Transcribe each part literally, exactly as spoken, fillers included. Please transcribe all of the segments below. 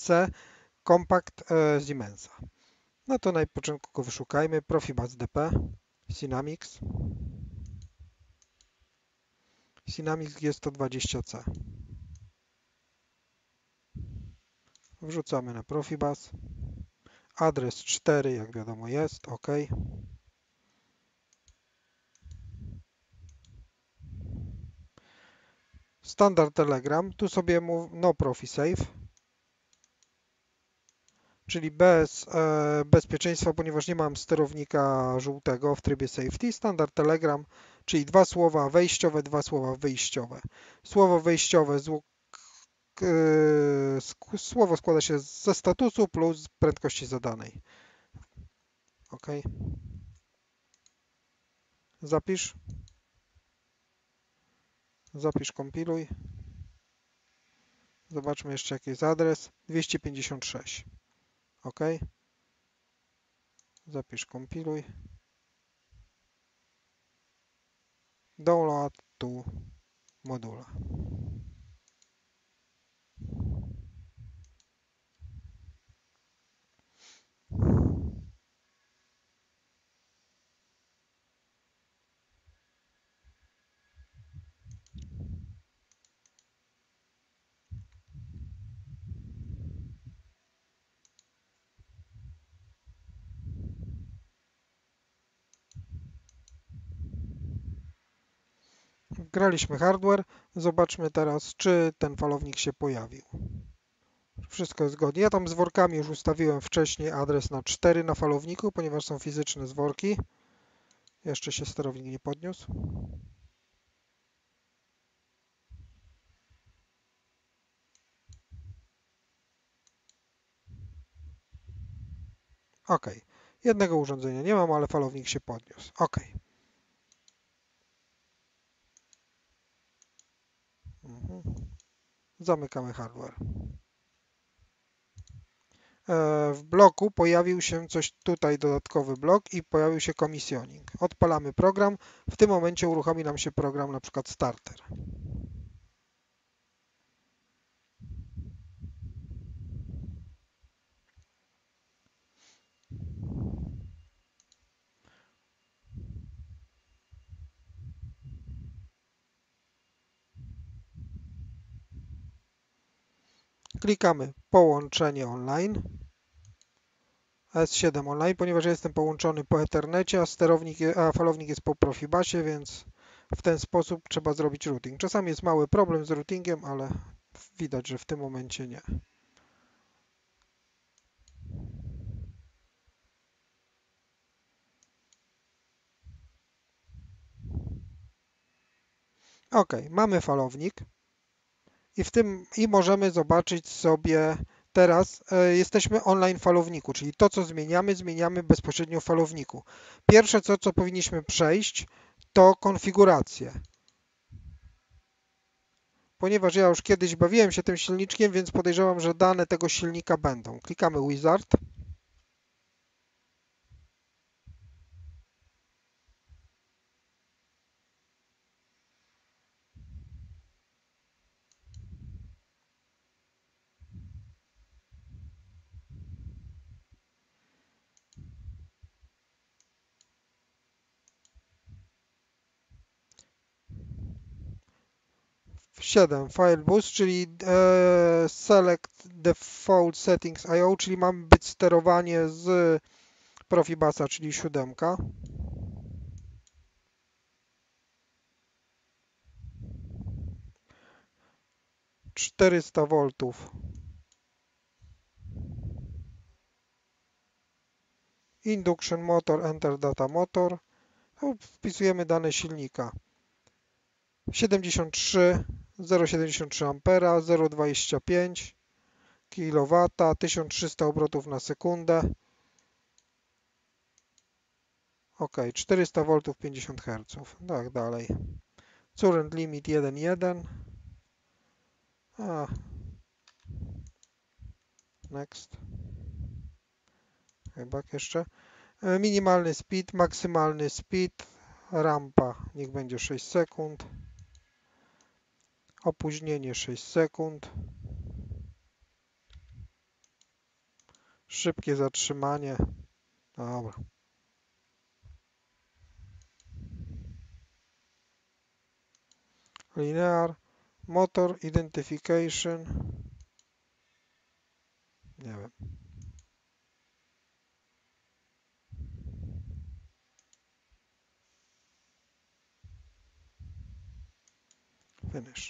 C Compact e, Siemensa. No to na początku go wyszukajmy. Profibus D P, Synamics, Synamics G sto dwadzieścia C. Wrzucamy na Profibus. Adres cztery, jak wiadomo jest, OK. Standard Telegram, tu sobie mów no profi save, czyli bez e, bezpieczeństwa, ponieważ nie mam sterownika żółtego w trybie safety. Standard Telegram, czyli dwa słowa wejściowe, dwa słowa wyjściowe. Słowo wejściowe, z, e, słowo składa się ze statusu plus prędkości zadanej. OK. Zapisz. Zapisz, kompiluj. Zobaczmy jeszcze jaki jest adres. dwieście pięćdziesiąt sześć. OK. Zapisz, kompiluj. Download to module. Wgraliśmy hardware. Zobaczmy teraz, czy ten falownik się pojawił. Wszystko jest zgodnie. Ja tam z workami już ustawiłem wcześniej adres na cztery na falowniku, ponieważ są fizyczne zworki. Jeszcze się sterownik nie podniósł. OK. Jednego urządzenia nie mam, ale falownik się podniósł. OK. Mhm. Zamykamy hardware. W bloku pojawił się coś tutaj, dodatkowy blok i pojawił się commissioning. Odpalamy program. W tym momencie uruchomi nam się program na przykład starter. Klikamy połączenie online. S siedem online, ponieważ ja jestem połączony po Ethernecie, a sterownik, a falownik jest po Profibusie, więc w ten sposób trzeba zrobić routing. Czasami jest mały problem z routingiem, ale widać, że w tym momencie nie. OK, mamy falownik i w tym i możemy zobaczyć sobie teraz, e, jesteśmy online w falowniku, czyli to, co zmieniamy, zmieniamy bezpośrednio w falowniku. Pierwsze, co, co powinniśmy przejść, to konfigurację. Ponieważ ja już kiedyś bawiłem się tym silniczkiem, więc podejrzewam, że dane tego silnika będą. Klikamy Wizard. siedem Filebus, czyli e, Select Default Settings I O, czyli mamy być sterowanie z Profibusa, czyli siódemka. czterysta V. Induction motor, Enter Data Motor. Wpisujemy dane silnika. siedemdziesiąt trzy, zero przecinek siedemdziesiąt trzy ampera, zero przecinek dwadzieścia pięć kilowata, tysiąc trzysta obrotów na sekundę. OK, czterysta V, pięćdziesiąt herców. Tak dalej. Current limit jeden przecinek jeden. A. Next. Chyba jeszcze. Minimalny speed, maksymalny speed. Rampa niech będzie sześć sekund. Opóźnienie sześć sekund. Szybkie zatrzymanie. Dobra. Linear, motor, identification. Nie wiem. Finish.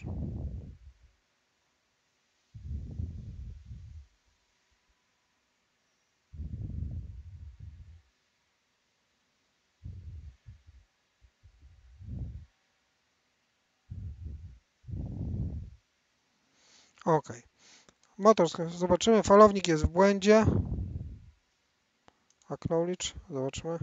OK. Motor, zobaczymy, falownik jest w błędzie. Acknowledge, zobaczmy.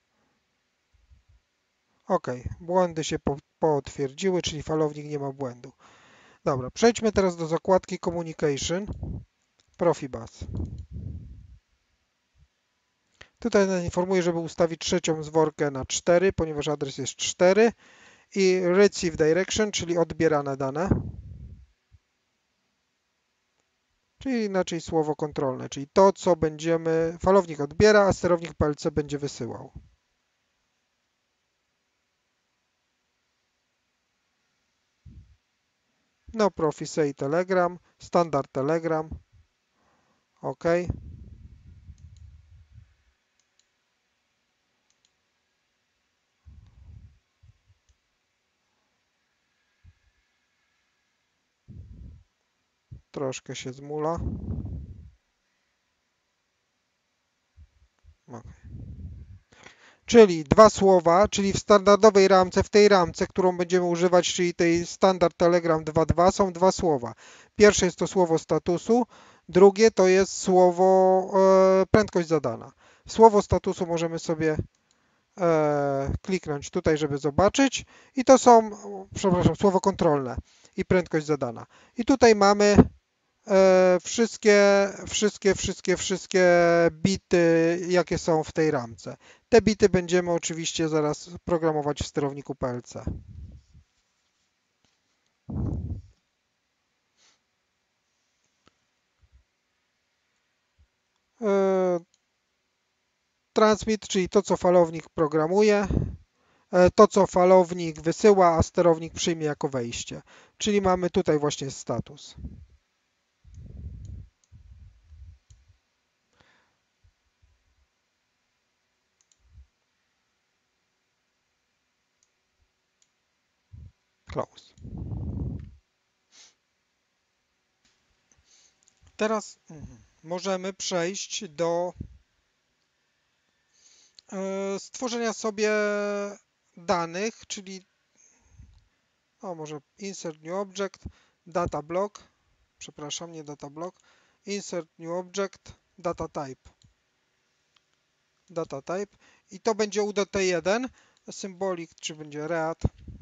OK, błędy się po, potwierdziły, czyli falownik nie ma błędu. Dobra, przejdźmy teraz do zakładki Communication, Profibus. Tutaj nas informuje, żeby ustawić trzecią zworkę na cztery, ponieważ adres jest cztery i Receive Direction, czyli odbierane dane. Czyli inaczej słowo kontrolne, czyli to, co będziemy, falownik odbiera, a sterownik P L C będzie wysyłał. No Profi Say Telegram, Standard Telegram, OK. Troszkę się zmula. OK. Czyli dwa słowa, czyli w standardowej ramce, w tej ramce, którą będziemy używać, czyli tej standard Telegram dwa kropka dwa, są dwa słowa. Pierwsze jest to słowo statusu, drugie to jest słowo e, prędkość zadana. Słowo statusu możemy sobie e, kliknąć tutaj, żeby zobaczyć i to są, przepraszam, słowo kontrolne i prędkość zadana. I tutaj mamy e, wszystkie, wszystkie, wszystkie, wszystkie bity, jakie są w tej ramce. Te bity będziemy oczywiście zaraz programować w sterowniku P L C. E, transmit, czyli to, co falownik programuje, e, to, co falownik wysyła, a sterownik przyjmie jako wejście. Czyli mamy tutaj właśnie status. Close. Teraz możemy przejść do stworzenia sobie danych, czyli o może insert new object, data block, przepraszam, nie data block, insert new object, data type. Data type i to będzie U D T jeden, symbolic, czy będzie read.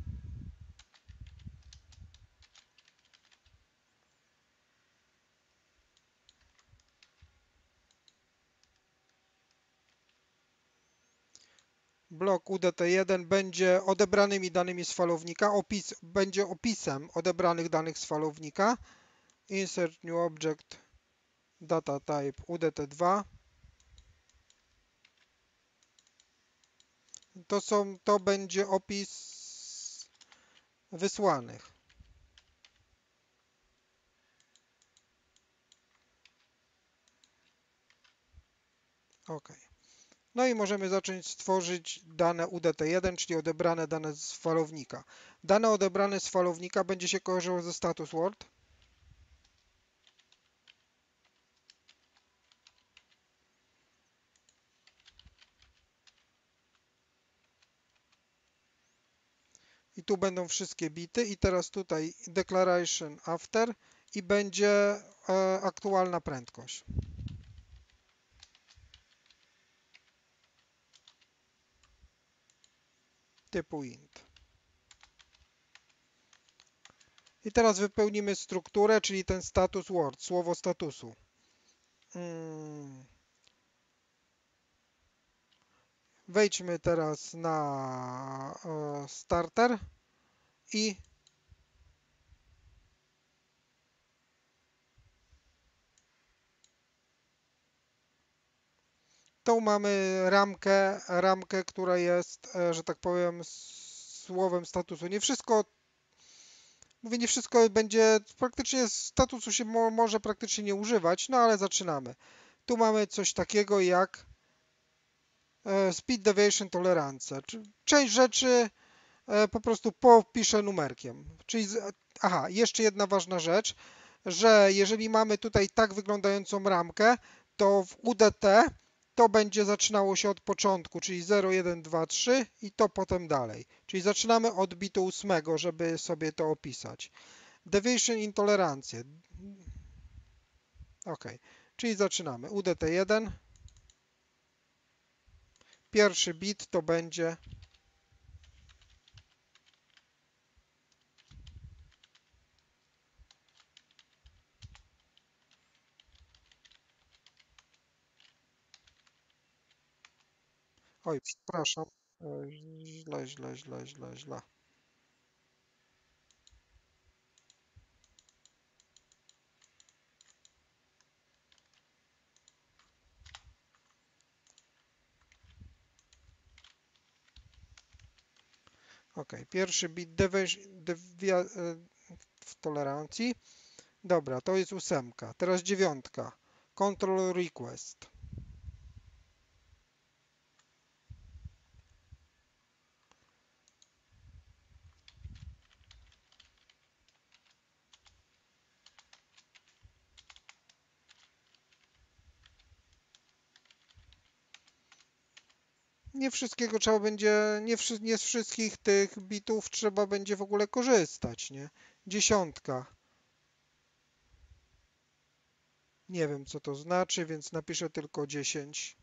Blok U D T jeden będzie odebranymi danymi z falownika, opis będzie opisem odebranych danych z falownika. Insert new object, data type U D T dwa. To są, to będzie opis wysłanych. OK. No i możemy zacząć stworzyć dane U D T jeden, czyli odebrane dane z falownika. Dane odebrane z falownika będzie się kojarzyło ze status word. I tu będą wszystkie bity i teraz tutaj declaration after i będzie e, aktualna prędkość. Typu int. I teraz wypełnimy strukturę, czyli ten status word, słowo statusu. Hmm. Wejdźmy teraz na e, starter i tą mamy ramkę, ramkę, która jest, że tak powiem, słowem statusu. Nie wszystko, mówię, nie wszystko będzie, praktycznie statusu się mo, może praktycznie nie używać, no ale zaczynamy. Tu mamy coś takiego jak speed deviation tolerance. Część rzeczy po prostu popiszę numerkiem. Czyli, aha, jeszcze jedna ważna rzecz, że jeżeli mamy tutaj tak wyglądającą ramkę, to w U D T to będzie zaczynało się od początku, czyli zero, jeden, dwa, trzy i to potem dalej. Czyli zaczynamy od bitu ósmego, żeby sobie to opisać. Deviation intolerancje. Ok, czyli zaczynamy. U D T jeden. Pierwszy bit to będzie oj, przepraszam. Źle, źle, źle, źle, źle. Ok, pierwszy bit devia w tolerancji. Dobra, to jest ósemka. Teraz dziewiątka. Control request. Nie wszystkiego trzeba będzie, nie, nie z wszystkich tych bitów trzeba będzie w ogóle korzystać, nie? Dziesiątka. Nie wiem, co to znaczy, więc napiszę tylko dziesięć.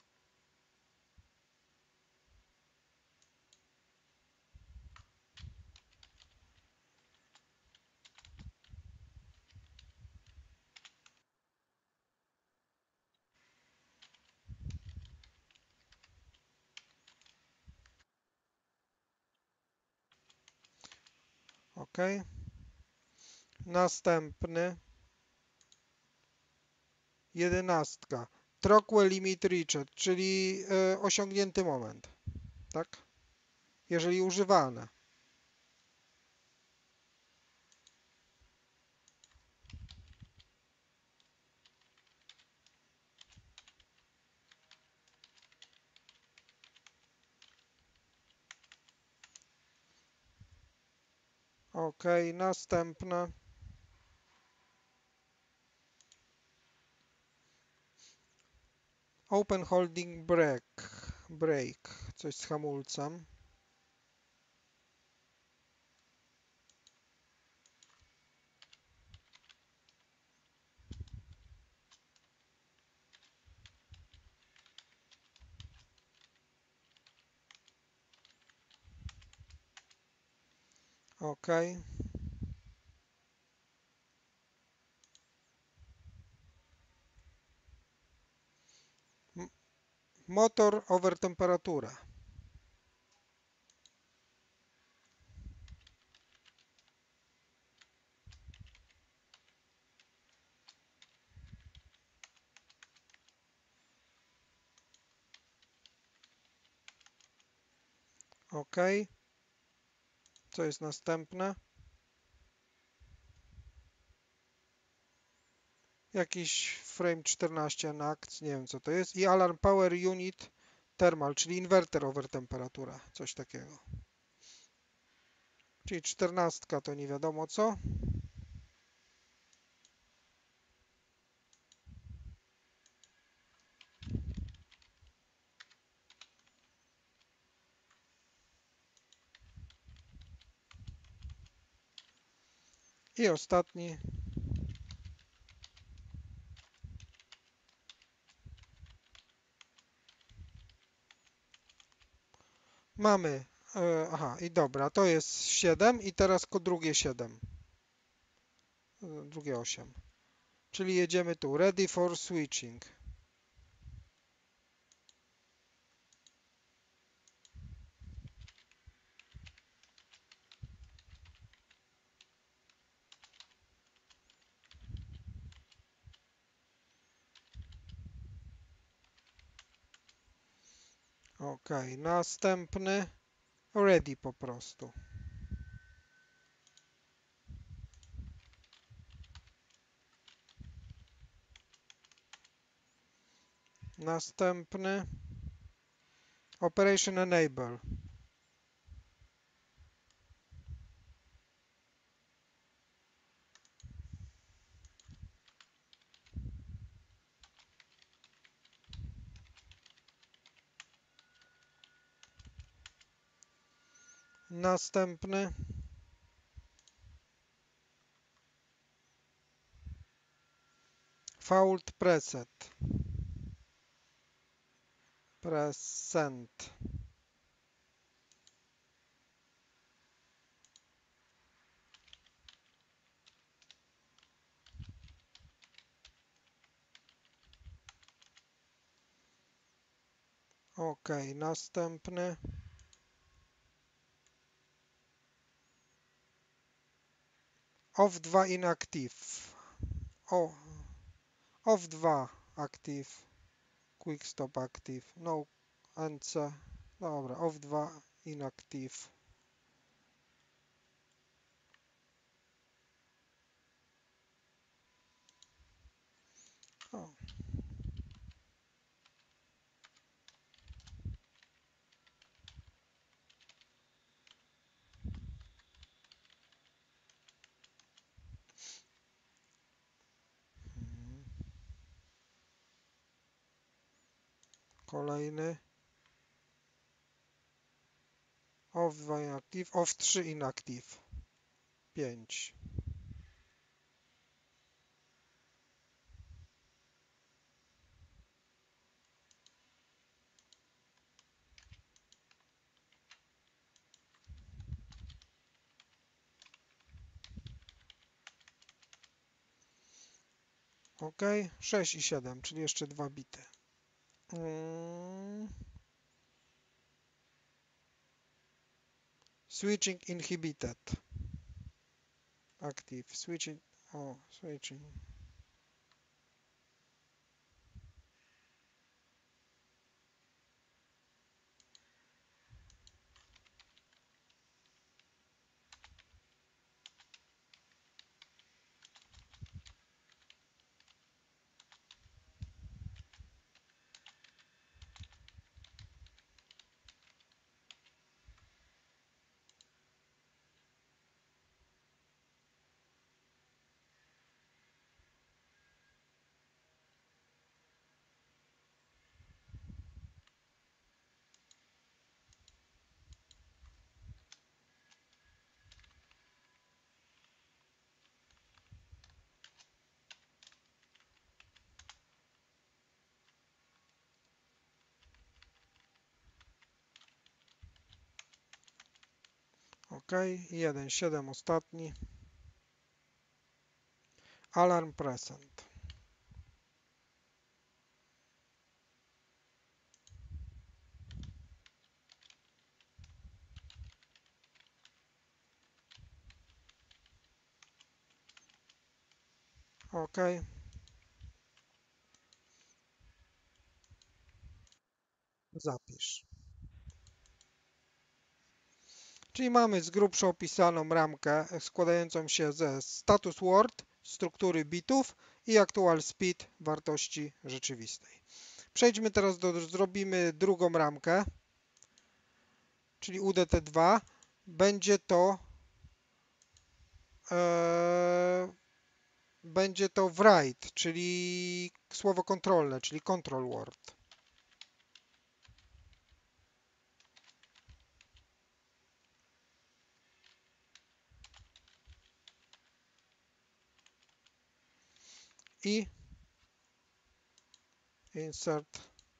Ok. Następny. Jedenastka. Trockwell limit reached, czyli y, osiągnięty moment. Tak? Jeżeli używane. Ok, następna. Open holding brake. Brake. Coś z hamulcem. Ok. Motor over temperatura. Ok. Co jest następne? Jakiś frame czternaście na akt, nie wiem co to jest. I alarm power unit thermal, czyli inwerter over temperatura. Coś takiego. Czyli czternastka to nie wiadomo co. I ostatni. Mamy, e, aha, i dobra, to jest siedem i teraz drugie siedem. E, drugie osiem. Czyli jedziemy tu. Ready for switching. Ok, następny ready po prostu. Następny Operation Enable. Następny Fault Preset. Present. Ok, następny off dwa inactive. O, off dwa active. Quick stop active. No N C. Dobra, off dwa inactive. O. Kolejny off dwa inactive, off trzy inactive. pięć. Ok, sześć i siedem, czyli jeszcze dwa bity. Hmm. Switching inhibited. Active. Switching. O, switching. Ok, jeden, siedem ostatni. Alarm present. Ok. Zapisz. Czyli mamy z grubsza opisaną ramkę składającą się ze status word, struktury bitów i actual speed wartości rzeczywistej. Przejdźmy teraz do, zrobimy drugą ramkę, czyli U D T dwa. Będzie to e, będzie to write, czyli słowo kontrolne, czyli control word. I insert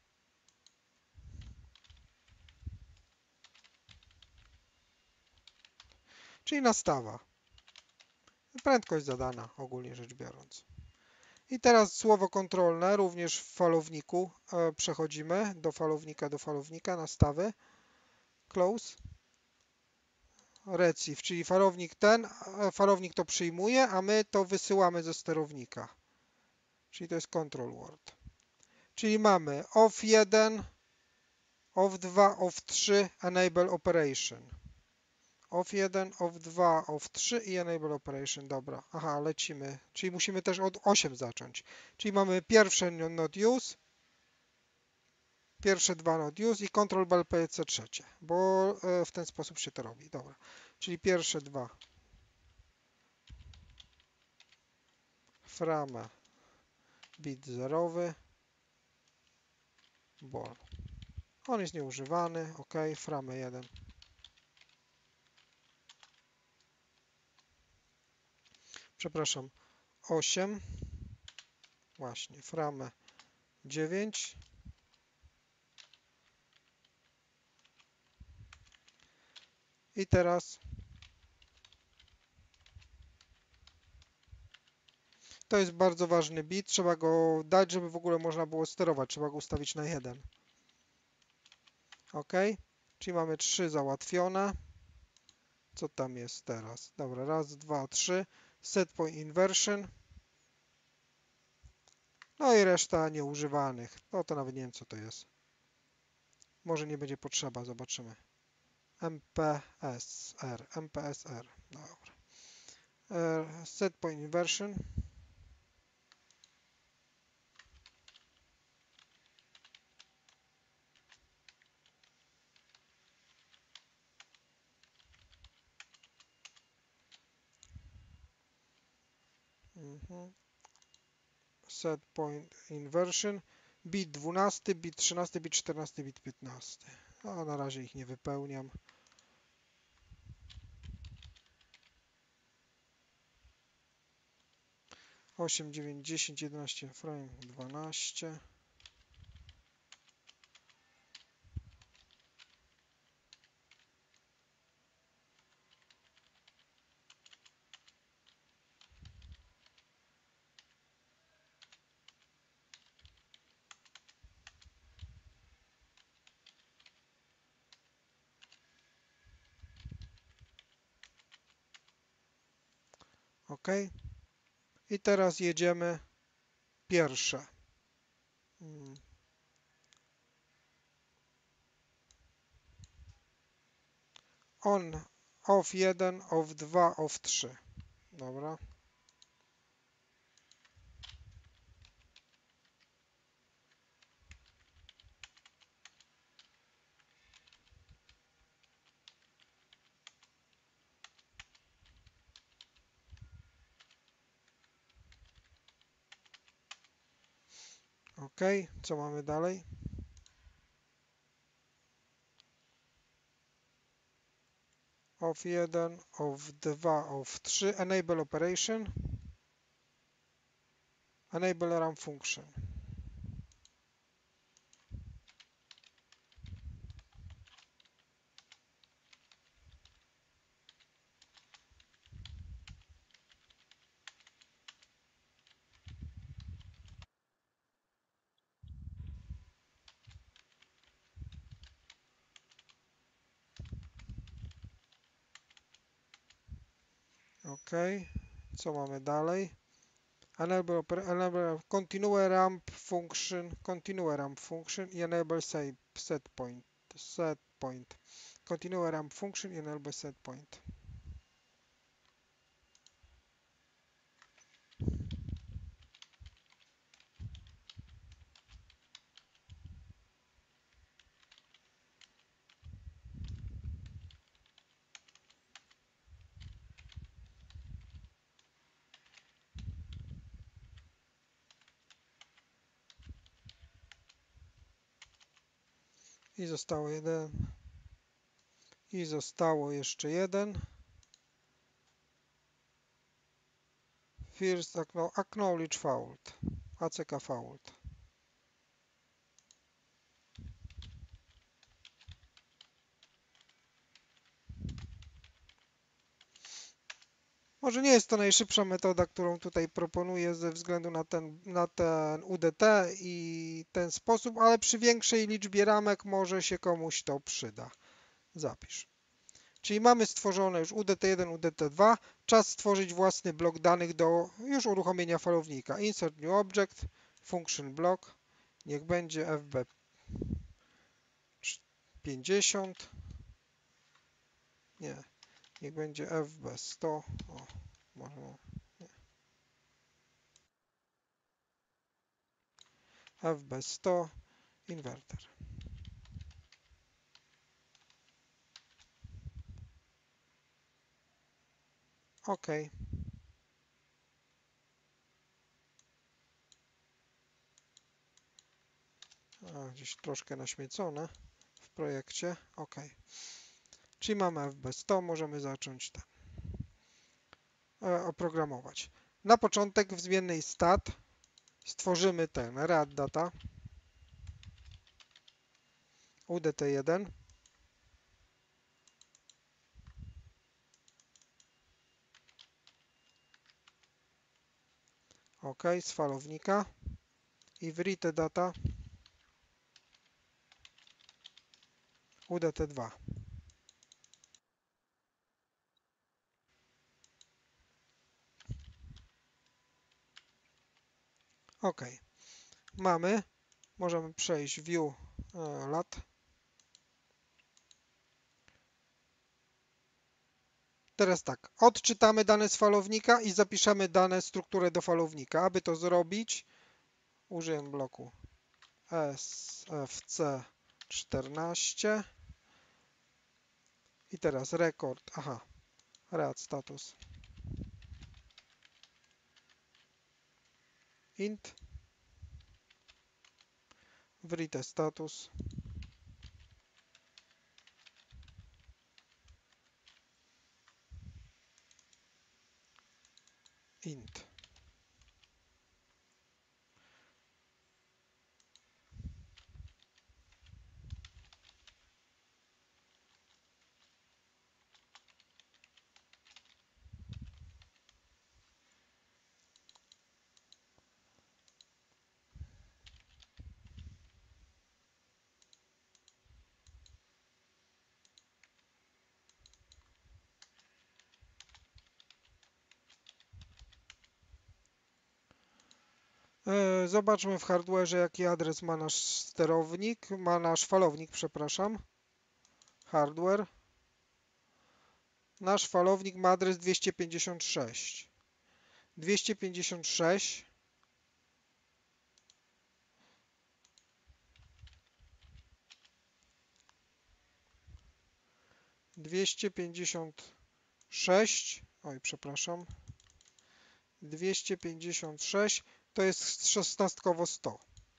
czyli nastawa. Prędkość zadana, ogólnie rzecz biorąc. I teraz słowo kontrolne, również w falowniku e, przechodzimy do falownika, do falownika, nastawy, close, receive, czyli falownik ten, e, falownik to przyjmuje, a my to wysyłamy ze sterownika. Czyli to jest control word. Czyli mamy off jeden, of dwa, of trzy, enable operation. of jeden, of dwa, of trzy i enable operation. Dobra, aha, lecimy. Czyli musimy też od osiem zacząć. Czyli mamy pierwsze not use, pierwsze dwa not use i control bel P C trzecie, bo w ten sposób się to robi. Dobra, czyli pierwsze dwa. Frame bit zerowy, ball. On jest nieużywany, ok, frame jeden. Przepraszam, osiem, właśnie, frame dziewięć. I teraz to jest bardzo ważny bit, trzeba go dać, żeby w ogóle można było sterować, trzeba go ustawić na jeden. Ok, czyli mamy trzy załatwione. Co tam jest teraz? Dobra, raz, dwa, trzy. Set point inversion. No i reszta nieużywanych. No to nawet nie wiem, co to jest. Może nie będzie potrzeba, zobaczymy. M P S R, M P S R. Dobra. Set point inversion. Mhm. Set point inversion. Bit dwunasty, bit trzynasty, bit czternasty, bit piętnasty. A na razie ich nie wypełniam. osiem, dziewięć, dziesięć, jedenaście, frame, dwanaście. OK. I teraz jedziemy pierwsze. On, of jeden, of dwa, of trzy. Dobra. OK. Co mamy dalej? of jeden, of dwa, of trzy. Enable operation. Enable RAM function. OK. Co mamy dalej? Enable, enable continue ramp function, continue ramp function i enable say, set point, set point. Continue ramp function i enable set point. I zostało jeden. I zostało jeszcze jeden. First acknowledge fault. A C K fault. Może nie jest to najszybsza metoda, którą tutaj proponuję ze względu na ten, na ten U D T i ten sposób, ale przy większej liczbie ramek może się komuś to przyda. Zapisz. Czyli mamy stworzone już U D T jeden, U D T dwa. Czas stworzyć własny blok danych do już uruchomienia falownika. Insert new object, function block. Niech będzie F B pięćdziesiąt. Nie, niech będzie F B sto. O, może nie. F B sto, inwerter. OK. A, gdzieś troszkę naśmiecone w projekcie. OK. Czyli mamy F B sto, możemy zacząć ten, e, oprogramować. Na początek w zmiennej stat stworzymy ten read data U D T jeden. OK, z falownika i w write data U D T dwa. OK. Mamy, możemy przejść view e, lat. Teraz tak, odczytamy dane z falownika i zapiszemy dane, strukturę do falownika. Aby to zrobić, użyję bloku S F C czternaście i teraz rekord, aha, read status int, write status int. Zobaczmy w hardware'ze, jaki adres ma nasz sterownik, ma nasz falownik, przepraszam. Hardware. Nasz falownik ma adres dwieście pięćdziesiąt sześć. dwieście pięćdziesiąt sześć dwieście pięćdziesiąt sześć, oj, przepraszam, dwieście pięćdziesiąt sześć to jest szesnastkowo sto.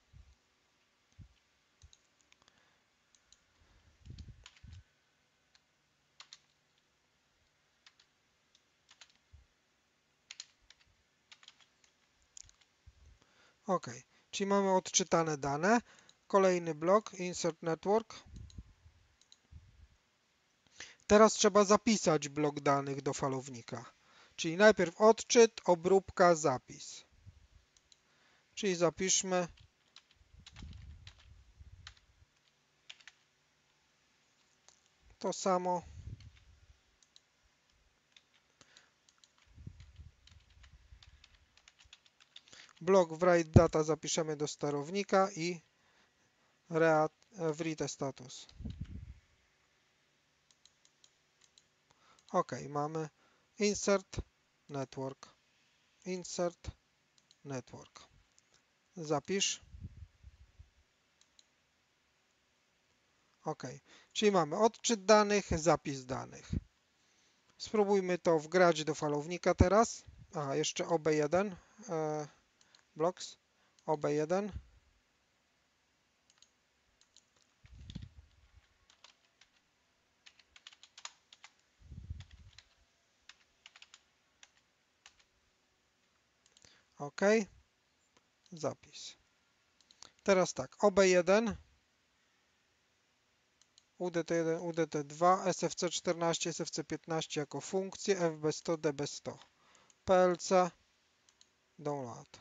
OK, czyli mamy odczytane dane. Kolejny blok, insert network. Teraz trzeba zapisać blok danych do falownika. Czyli najpierw odczyt, obróbka, zapis. Czyli zapiszmy to samo. Blok write data zapiszemy do sterownika i read write status. OK, mamy insert network. Insert network. Zapisz. OK, czyli mamy odczyt danych, zapis danych. Spróbujmy to wgrać do falownika teraz. Aha, jeszcze O B jeden. E, blocks. O B jeden. OK. Zapis. Teraz tak, O B jeden, U D T jeden, U D T dwa, S F C czternaście, S F C piętnaście jako funkcje, F B sto, D B sto. P L C, download.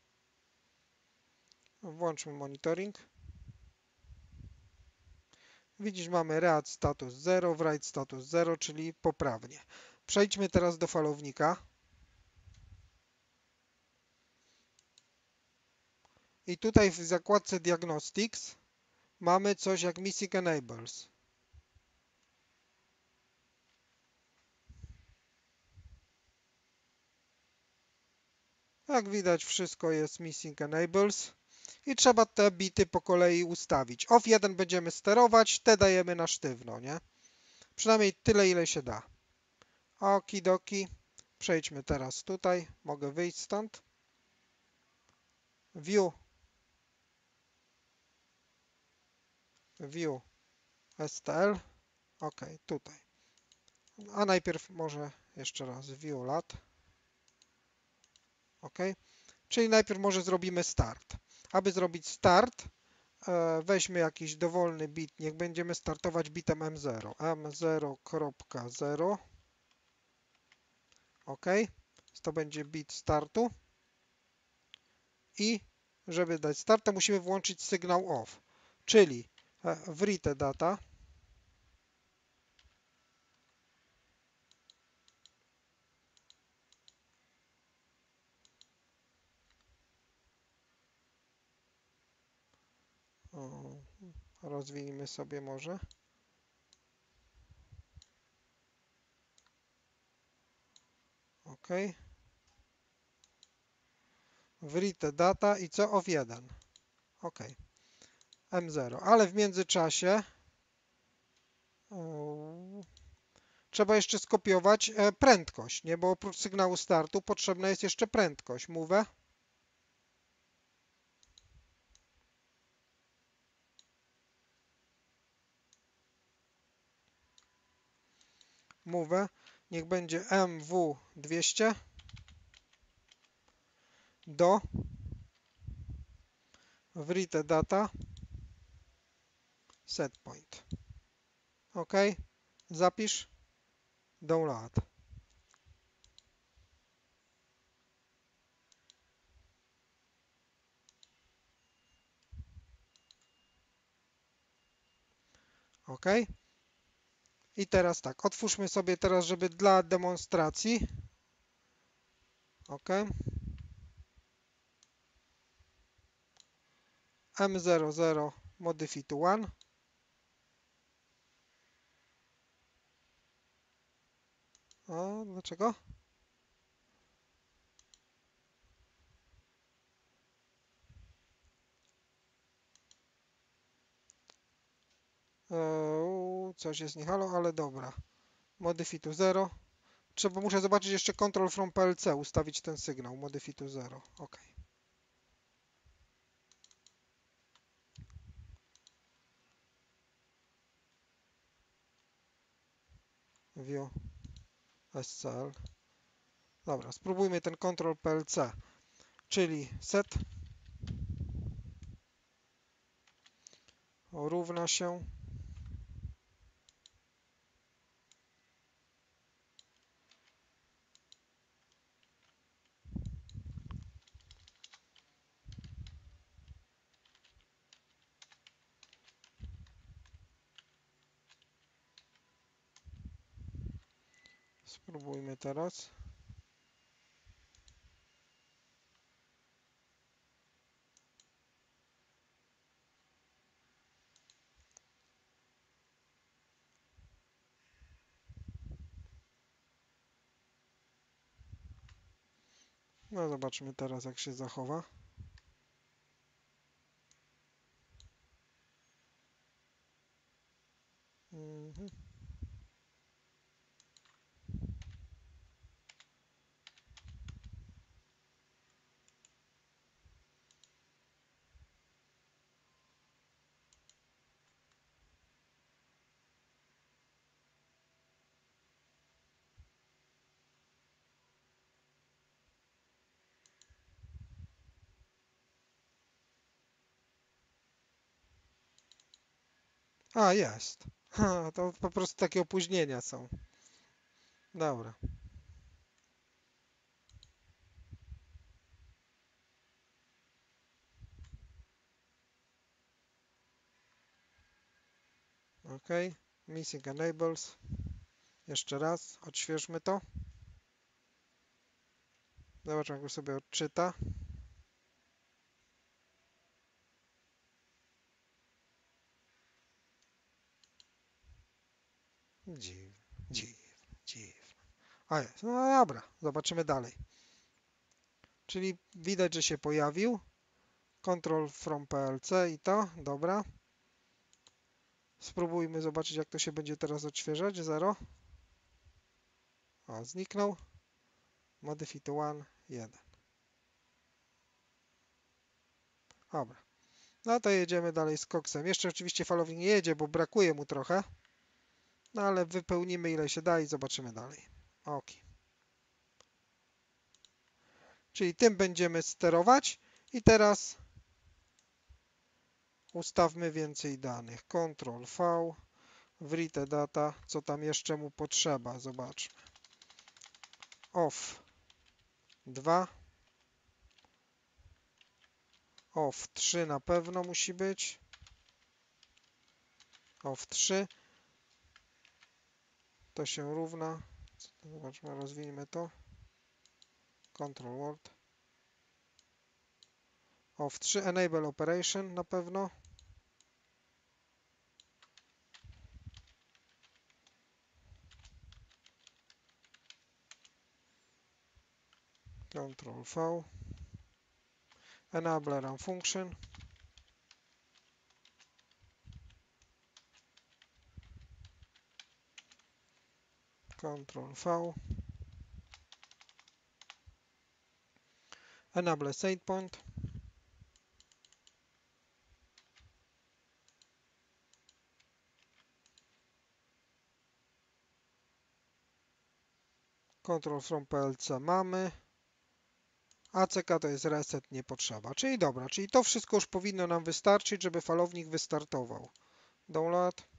Włączmy monitoring. Widzisz, mamy read status zero, write status zero, czyli poprawnie. Przejdźmy teraz do falownika. I tutaj w zakładce Diagnostics mamy coś jak Missing Enables. Jak widać, wszystko jest Missing Enables i trzeba te bity po kolei ustawić. off jeden będziemy sterować, te dajemy na sztywno, nie? Przynajmniej tyle, ile się da. Okidoki. Przejdźmy teraz tutaj. Mogę wyjść stąd. View. View S T L. OK, tutaj. A najpierw może jeszcze raz View lat. OK. Czyli najpierw może zrobimy start. Aby zrobić start, weźmy jakiś dowolny bit. Niech będziemy startować bitem M zero. M zero kropka zero. OK. To będzie bit startu. I żeby dać start, to musimy włączyć sygnał off. Czyli w write data. O, rozwijmy sobie może. OK. Write data i co? off jeden. OK. M zero. Ale w międzyczasie um, trzeba jeszcze skopiować e, prędkość, nie? Bo oprócz sygnału startu potrzebna jest jeszcze prędkość. Move. Move. Niech będzie M W dwieście do write data setpoint. OK. Zapisz. Download. OK. I teraz tak, otwórzmy sobie teraz, żeby dla demonstracji. OK. M zero zero modify to one. O, dlaczego? Eee, coś jest nie halo, ale dobra. Modify to zero. Trzeba, muszę zobaczyć jeszcze control from P L C, ustawić ten sygnał. Modify to zero. OK. View S C L. Dobra, spróbujmy ten control P L C, czyli set równa się spróbujmy teraz. No zobaczmy teraz, jak się zachowa. Mhm. A, jest. Ha, to po prostu takie opóźnienia są. Dobra. OK, missing enables. Jeszcze raz, odświeżmy to. Zobaczmy, jak go sobie odczyta. Dziwne, dziwne, dziwne. A jest, no dobra, zobaczymy dalej. Czyli widać, że się pojawił. Control from P L C i to, dobra. Spróbujmy zobaczyć, jak to się będzie teraz odświeżać. zero. O, zniknął. Modify to jeden, jeden. Dobra. No to jedziemy dalej z koksem. Jeszcze oczywiście falownik nie jedzie, bo brakuje mu trochę. No ale wypełnimy ile się da i zobaczymy dalej. Ok. Czyli tym będziemy sterować. I teraz ustawmy więcej danych. Ctrl V. Write data. Co tam jeszcze mu potrzeba? Zobaczmy. Off dwa. Off trzy na pewno musi być. Off trzy. To się równa. Zobaczmy, rozwijmy to. Control Word. Off trzy. Enable Operation na pewno. Control V. Enable Run Function. Control V. Enable SavePoint. Control from P L C mamy. A C K to jest reset, nie potrzeba. Czyli dobra, czyli to wszystko już powinno nam wystarczyć, żeby falownik wystartował. Download.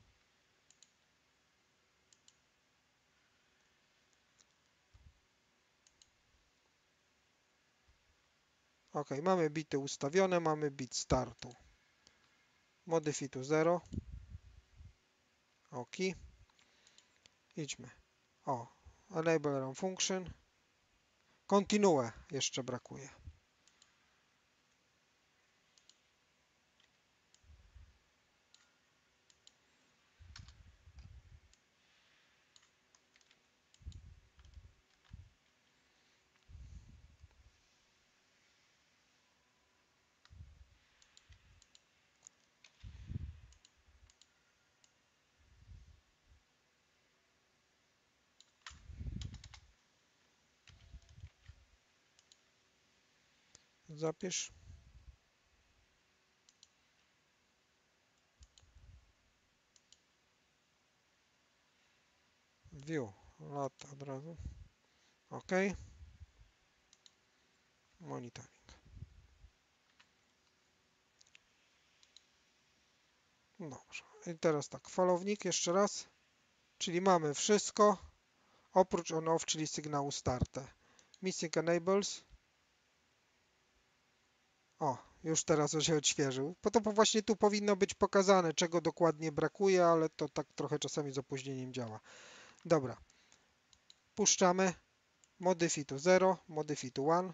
Ok, mamy bity ustawione, mamy bit startu. Modify to zero. Ok. Idźmy. O, enable run function. Continue jeszcze brakuje. Zapisz. View. Lat od razu. Ok. Monitoring. Dobrze. I teraz tak, falownik jeszcze raz. Czyli mamy wszystko, oprócz on-off, czyli sygnału start. Missing enables. O, już teraz się odświeżył. Bo to właśnie tu powinno być pokazane, czego dokładnie brakuje, ale to tak trochę czasami z opóźnieniem działa. Dobra. Puszczamy. Modify to zero, modify to jeden.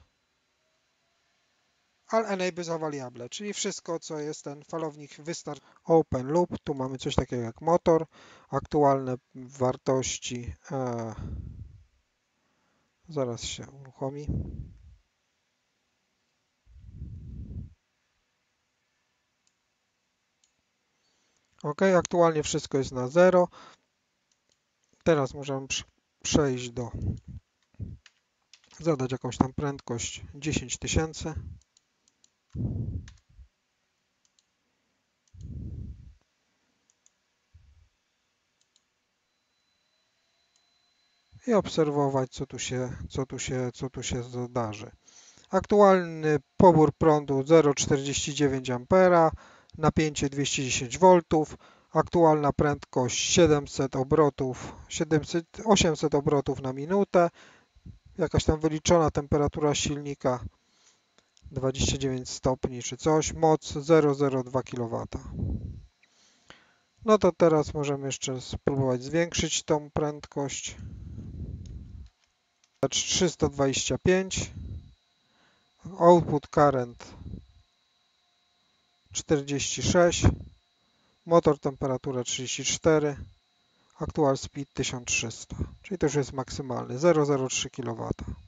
All enables are variable, czyli wszystko, co jest ten falownik wystarczy. Open loop, tu mamy coś takiego jak motor, aktualne wartości, e, zaraz się uruchomi. Ok, aktualnie wszystko jest na zero. Teraz możemy przejść do, zadać jakąś tam prędkość dziesięć tysięcy. I obserwować, co tu się, co tu się, co tu się zdarzy. Aktualny pobór prądu zero przecinek czterdzieści dziewięć ampera, napięcie dwieście dziesięć woltów, aktualna prędkość siedemset obrotów, siedemset, osiemset obrotów na minutę, jakaś tam wyliczona temperatura silnika dwadzieścia dziewięć stopni czy coś, moc zero przecinek zero dwa kilowata. No to teraz możemy jeszcze spróbować zwiększyć tą prędkość. trzysta dwadzieścia pięć. Output current czterdzieści sześć. Motor temperatura trzydzieści cztery. Actual speed tysiąc trzysta. Czyli to już jest maksymalny zero przecinek zero trzy kilowata.